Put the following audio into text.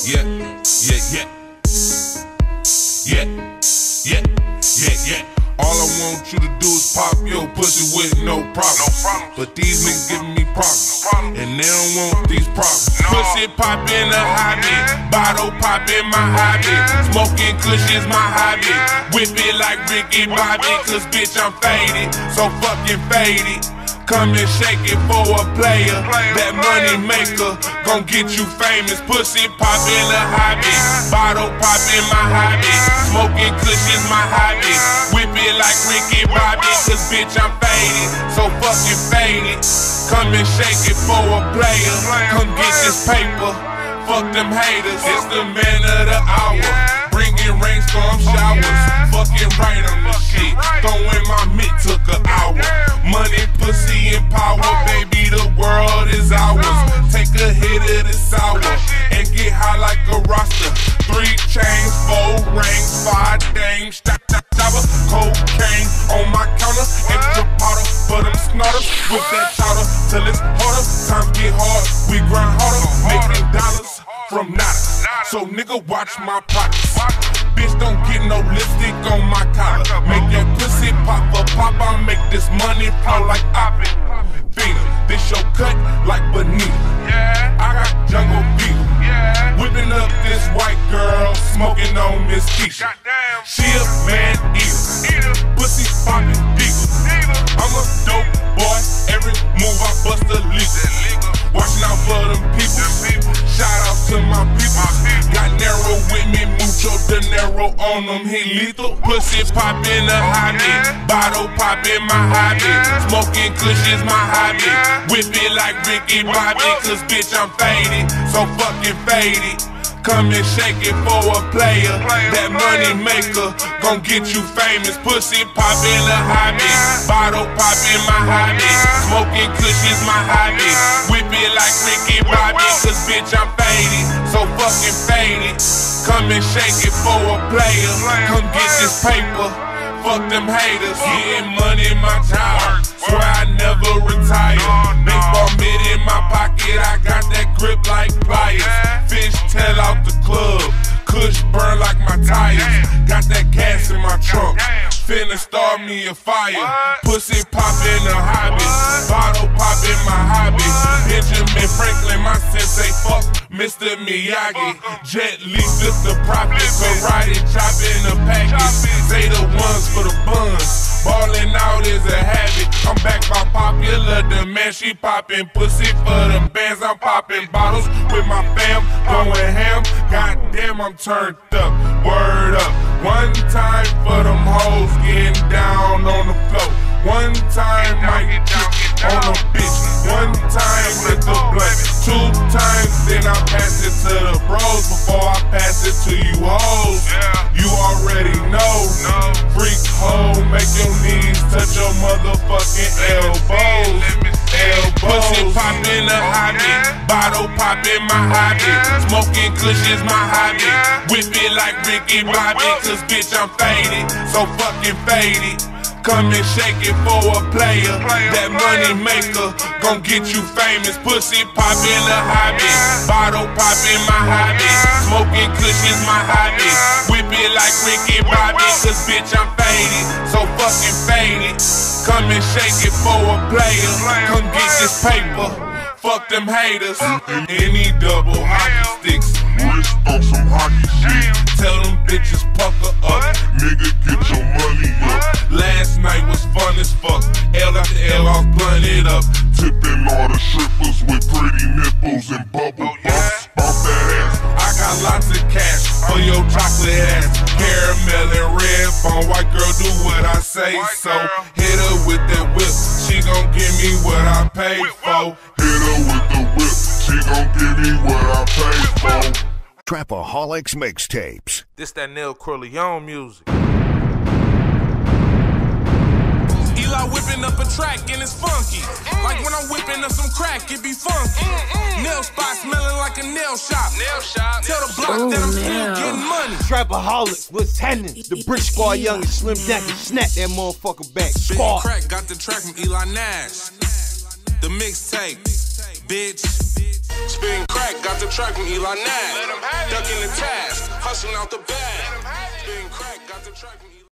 Yeah, yeah, yeah. Yeah, yeah, yeah, yeah. All I want you to do is pop your pussy with no problems. But these niggas giving me problems, and they don't want these problems. Pussy pop in a hobby, bottle pop in my hobby. Smoking kush is my hobby. Whip it like Ricky Bobby, cause bitch I'm faded, so fucking faded. Come and shake it for a player. That money maker gon' get you famous. Pussy pop in a hobby, bottle pop in my hobby. Smoking kush is my hobby. Whip it like Ricky Bobby, cause bitch I'm faded, so fucking faded. Come and shake it for a player. Come get this paper, fuck them haters. It's the man of the hour, bringing rainstorm showers. Fucking right on the shit, throwing my mitt took an hour. Money, pussy, and power, baby, the world is ours. Take a hit of this sour and get high like a roster. 3 chains, 4 rings, 5 dames, stop, cocaine on my counter. Extra powder for them snorters, with that chowder till it's harder. Times get hard, we grind harder, making dollars from nada. So nigga, watch my pockets. Bitch, don't get no lipstick on my collar. Make your pussy pop up, pop. I make this money flow like Oppin'. Fina, this your cut like Bonita. I got jungle fever. Whipping up this white girl, smoking on Miss Keisha. She a man eater, pussy poppin' diva. I'm a dope boy, every move I bust a legal. Watching out for them people. Shout out to my people. Got narrow with me, mucho dinero on them, he lethal. Pussy pop in a hobby, bottle pop in my hobby. Smoking kush is my hobby. Whip it like Ricky Bobby, cause bitch I'm faded, so fucking faded. Come and shake it for a player. That money maker gon' get you famous. Pussy pop in a hobby, bottle pop in my hobby. Smoking kush is my hobby. Whip it like Ricky Bobby, cause bitch I'm faded, so fucking faded. Come and shake it for a player. Come get this paper, fuck them haters. Getting money in my child, swear I never retire. Baseball mitt in my pocket, I got that grip like pliers. Fish tail out the club, kush burn like my tires. Got that gas in my trunk, finna start me a fire. Pussy pop in a hobby, bottle pop in my hobby. Benjamin Franklin, my sensei, fuck Mr. Miyagi. Jet Li flip the profit, karate chop in the package. Say the ones for the buns, ballin' out is a habit. I'm back by popular demand, she poppin' pussy for them bands. I'm poppin' bottles with my fam, going ham. Goddamn, I'm turned up, word up. One time for them hoes getting down on the floor. One time I get down on a bitch. One time with the blunt. 2 times then I pass it to the bros before I pass it to you hoes. You already know. Freak hoe, make your knees touch your motherfucking elbows. Pussy pop in a hobby, bottle pop in my hobby. Smoking kush is my hobby. Whip it like Ricky Bobby, cause bitch I'm faded, so fucking faded. Come and shake it for a player. That money maker gon' get you famous. Pussy pop in a hobby, bottle pop in my hobby. Smoking kush is my hobby. Whip it like Ricky Bobby, cause bitch I'm faded, so fucking faded. Come and shake it for a player. Come get this paper, fuck them haters. Any double hockey sticks, wrist on some hockey shit. Tell them bitches pucker up, nigga get your money up. Last night was fun as fuck, L after L, I was blunted up. Tipping all the strippers with pretty nipples and bubble bumps. Bump that ass, I got lots of cash for your chocolate ass. Caramel and red bone, white girl do what I say so. Hit her with that whip, she gon' give me what I paid for. Hit her with the whip, she gon' give me what I paid for. Trapaholics mixtapes. This that Nell Corleone music. Eli whipping up a track and it's funky. Like when I'm whipping up some crack, it be funky. Nail spot smelling like a nail shop. Tell the block that I'm still getting money. Trapaholics, what's happening? The Brick Squad young and Slim Deck and snap that motherfucker back. Squad. Crack got the track from Eli Nash. The mixtape, bitch. Spin crack got got the track from Eli Nash. Ducking the task, hustling out the bag. Spitting crack, got the track from Eli.